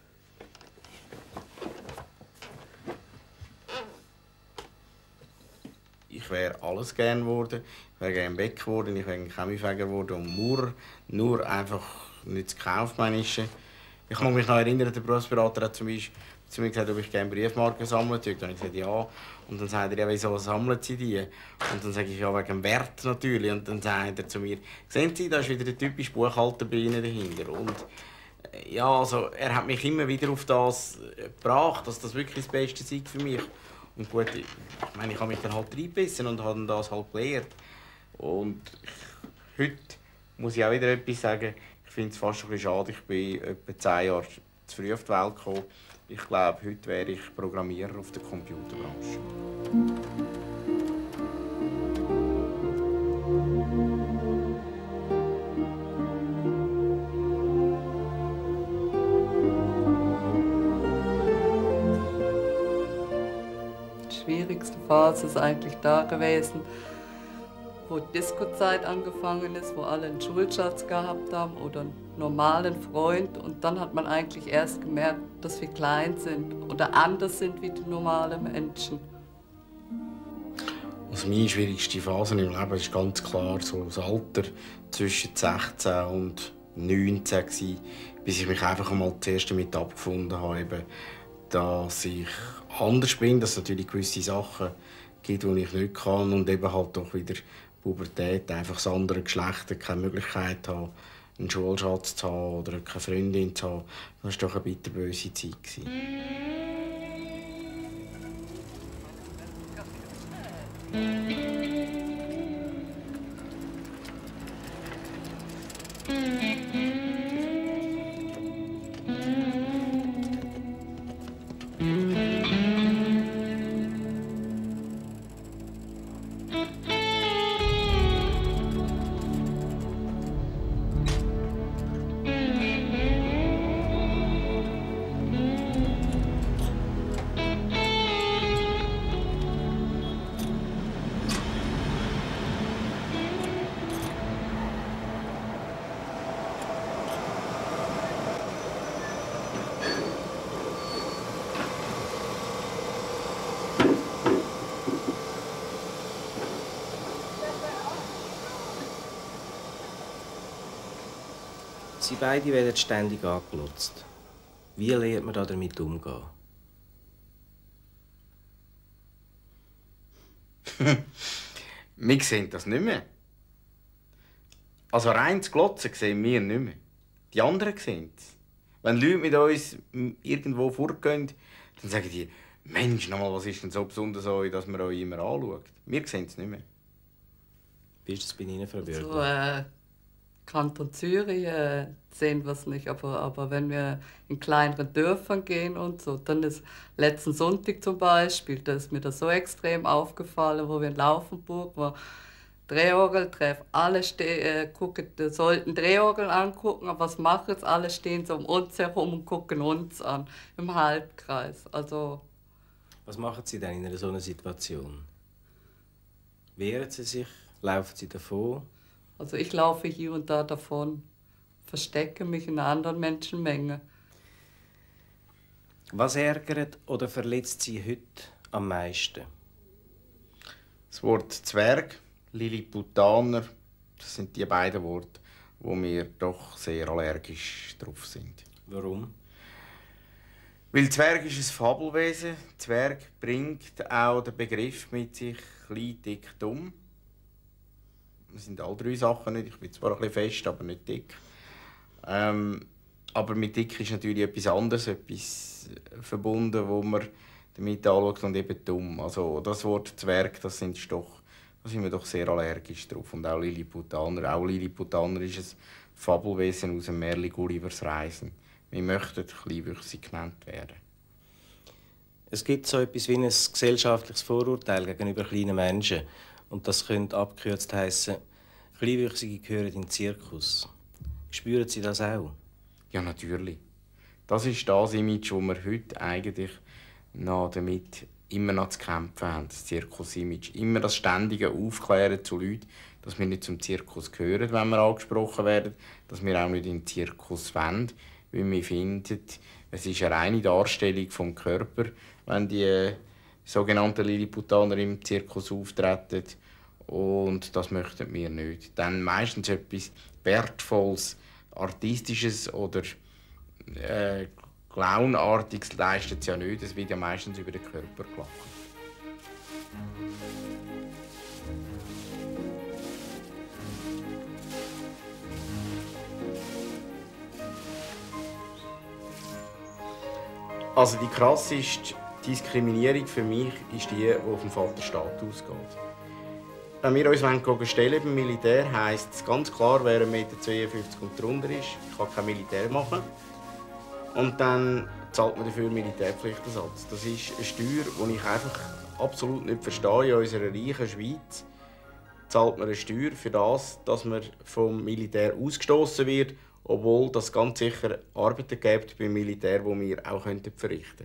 [SPEAKER 9] Ich wäre alles gern geworden. Ich wäre gerne Bäcker geworden, ich wäre Chemiefäger geworden und Maurer. Nur einfach nicht das Kaufmännische. Ich kann mich noch erinnern, der Berufsberater hat zum Beispiel zu mir gesagt, ob ich gerne Briefmarken sammeln würde. Dann habe ich gesagt, ja. Und dann sagt er, ja, wieso sammeln Sie die? Und dann sage ich, ja, wegen dem Wert natürlich. Und dann sagt er zu mir, sehen Sie, da ist wieder der typische Buchhalter bei Ihnen dahinter. Und ja, also, er hat mich immer wieder auf das gebracht, dass das wirklich das Beste sei für mich. Und gut, ich meine, ich habe mich dann halt reingebissen und habe das halt gelernt. Und ich, heute muss ich auch wieder etwas sagen. Ich finde es fast ein bisschen schade, ich bin etwa zehn Jahre zu früh auf die Welt gekommen. Ich glaube, heute wäre ich Programmierer auf der Computerbranche.
[SPEAKER 8] Die schwierigste Phase ist eigentlich da gewesen, wo die Disco-Zeit angefangen ist, wo alle einen Schulschatz gehabt haben oder einen normalen Freund. Und dann hat man eigentlich erst gemerkt, dass wir klein sind oder anders sind wie die normalen Menschen.
[SPEAKER 9] Also meine schwierigste Phase im Leben ist ganz klar so das Alter zwischen sechzehn und neunzehn gewesen, bis ich mich einfach einmal zuerst damit abgefunden habe, dass ich anders bin, dass es natürlich gewisse Sachen gibt, die ich nicht kann und eben halt doch wieder Pubertät, einfach das andere Geschlecht, keine Möglichkeit haben, einen Schulschatz zu haben oder keine Freundin zu haben. Das war doch eine bitterböse Zeit.
[SPEAKER 3] Sie beide werden ständig angelotzt. Wie lernt man damit umgehen?
[SPEAKER 9] Wir sehen das nicht mehr. Also rein zu glotzen sehen wir nicht mehr. Die anderen sehen es. Wenn Leute mit uns irgendwo vorgehen, dann sagen die, Mensch, nochmal, was ist denn so besonders an euch, dass man euch immer anschaut? Wir sehen es nicht mehr.
[SPEAKER 3] Wie ist das bei Ihnen, Frau Bürger?
[SPEAKER 8] So, äh, Kanton Zürich äh, sehen wir es nicht, aber, aber wenn wir in kleineren Dörfern gehen und so, dann ist letzten Sonntag zum Beispiel, da ist mir das so extrem aufgefallen, wo wir in Laufenburg waren, Drehorgeltreff, alle äh, gucken, sollten Drehorgel angucken, aber was machen jetzt? Alle stehen so um uns herum und gucken uns an, im Halbkreis. Also,
[SPEAKER 3] was machen Sie denn in einer so einer Situation? Wehren Sie sich? Laufen Sie davon?
[SPEAKER 8] Also ich laufe hier und da davon, verstecke mich in einer anderen Menschenmenge.
[SPEAKER 3] Was ärgert oder verletzt Sie heute am meisten?
[SPEAKER 9] Das Wort Zwerg, Lilliputaner, das sind die beiden Worte, wo wir doch sehr allergisch drauf sind.
[SPEAKER 3] Warum?
[SPEAKER 9] Weil Zwerg ist ein Fabelwesen. Zwerg bringt auch den Begriff mit sich, klein, dick, dumm. Das sind alle drei Sachen nicht. Ich bin zwar ein bisschen fest, aber nicht dick. Ähm, aber mit dick ist natürlich etwas anderes, etwas verbunden, wo man damit anschaut, und eben dumm. Also das Wort Zwerg, das sind doch, da sind wir doch sehr allergisch drauf. Und auch Lilliputaner. Auch Lilliputaner ist ein Fabelwesen aus dem Märchen Gullivers Reisen. Wir möchten kleinwüchsig genannt werden.
[SPEAKER 3] Es gibt so etwas wie ein gesellschaftliches Vorurteil gegenüber kleinen Menschen. Und das könnte abgekürzt heissen, Kleinwüchsige gehören in den Zirkus. Spüren Sie das auch?
[SPEAKER 9] Ja, natürlich. Das ist das Image, das wir heute eigentlich noch damit immer noch zu kämpfen haben, das Zirkus-Image. Immer das ständige Aufklären zu Leuten, dass wir nicht zum Zirkus gehören, wenn wir angesprochen werden, dass wir auch nicht in den Zirkus wollen, weil wir finden, es ist eine reine Darstellung vom Körper, wenn die äh, sogenannten Lilliputaner im Zirkus auftreten. Und das möchten wir nicht. Dann meistens etwas Wertvolles, Artistisches oder äh, Clownartiges leistet es ja nicht. Es wird ja meistens über den Körper gelacht. Also die krasseste Diskriminierung für mich ist die, die vom Vaterstaat ausgeht. Wenn wir uns stellen beim Militär, heisst es ganz klar, wer eins Komma zweiundfünfzig Meter und drunter ist, kann kein Militär machen. Und dann zahlt man dafür Militärpflichtersatz. Das ist eine Steuer, die ich einfach absolut nicht verstehe. In unserer reichen Schweiz zahlt man eine Steuer für das, dass man vom Militär ausgestoßen wird, obwohl das ganz sicher Arbeiten gibt beim Militär, die wir auch verrichten könnten.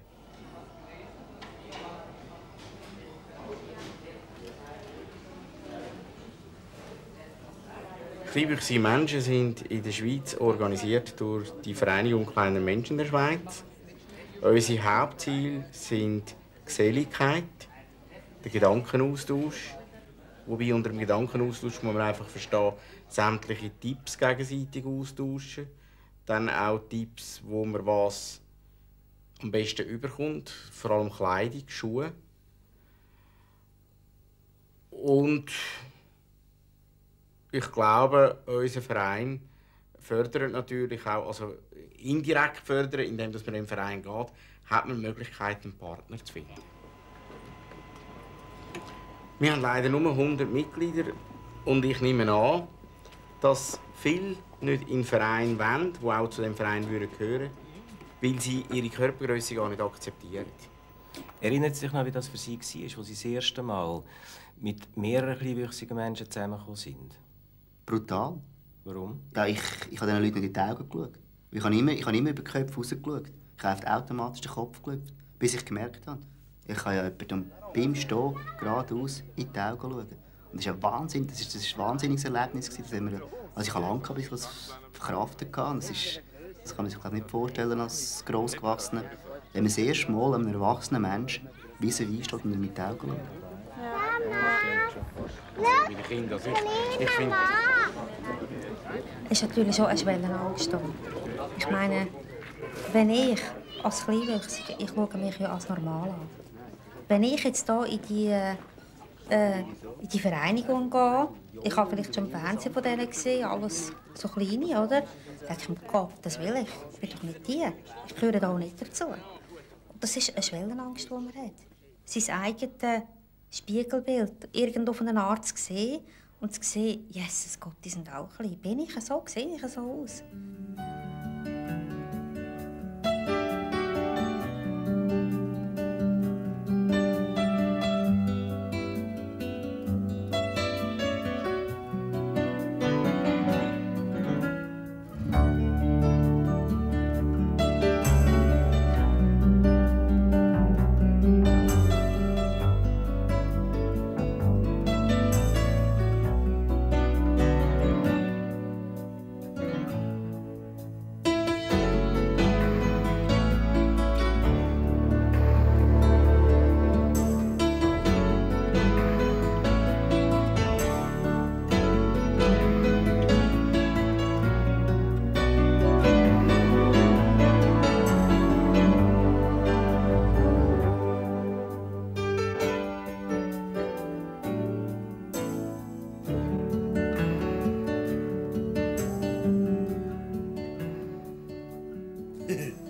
[SPEAKER 9] Kleinwüchsige Menschen sind in der Schweiz organisiert durch die Vereinigung kleiner Menschen der Schweiz. Unsere Hauptziele sind Geselligkeit, der Gedankenaustausch. Wobei unter dem Gedankenaustausch muss man einfach verstehen, sämtliche Tipps gegenseitig austauschen. Dann auch Tipps, wo man was am besten überkommt, vor allem Kleidung, Schuhe. Und ich glaube, unser Verein fördert natürlich auch, also indirekt fördern, indem man in den Verein geht, hat man die Möglichkeit, einen Partner zu finden. Wir haben leider nur hundert Mitglieder und ich nehme an, dass viele nicht in den Verein wollen, die auch zu dem Verein gehören würden, weil sie ihre Körpergröße gar nicht akzeptieren.
[SPEAKER 3] Erinnert Sie sich noch, wie das für Sie war, als Sie das erste Mal mit mehreren kleinwüchsigen Menschen zusammengekommen sind?
[SPEAKER 2] Brutal.
[SPEAKER 3] Warum?
[SPEAKER 2] Ja, ich, ich habe diesen Leuten nicht in die Augen geschaut. Ich habe immer, ich habe immer über die Köpfe rausgeschaut. Ich habe automatisch den Kopf gelüpft, bis ich gemerkt habe, ich kann ja jemandem beim Stehen geradeaus in die Augen schauen. Und das ist ein Wahnsinn, das ist, das ist ein wahnsinniges Erlebnis. Das haben wir, also ich habe lange ein bisschen verkraftet. Das, ist, das kann man sich nicht vorstellen als Grossgewachsener. Wenn man das erste Mal einem erwachsenen Menschen vis-à-vis steht und ihm in die Augen schaut.
[SPEAKER 9] Meine Kinder, also ich, ich finde...
[SPEAKER 1] Es ist natürlich schon eine Schwelle angestanden. Ich meine, wenn ich als Kleinwüchsige, ich schaue mich ja als normal an. Wenn ich jetzt hier in die äh, in die Vereinigung gehen. Ich habe vielleicht schon im Fernsehen von denen gesehen, alles so kleine, oder? Da denke ich mir, Gott, das will ich. Ich bin doch nicht die. Ich gehöre da auch nicht dazu. Und das ist eine Schwellenangst, die man hat. Sein eigenes Spiegelbild irgendwo von einer Art zu sehen und zu sehen, Jesus Gott, die sind auch klein. Bin ich so? Sehe ich so aus?
[SPEAKER 6] Hehe.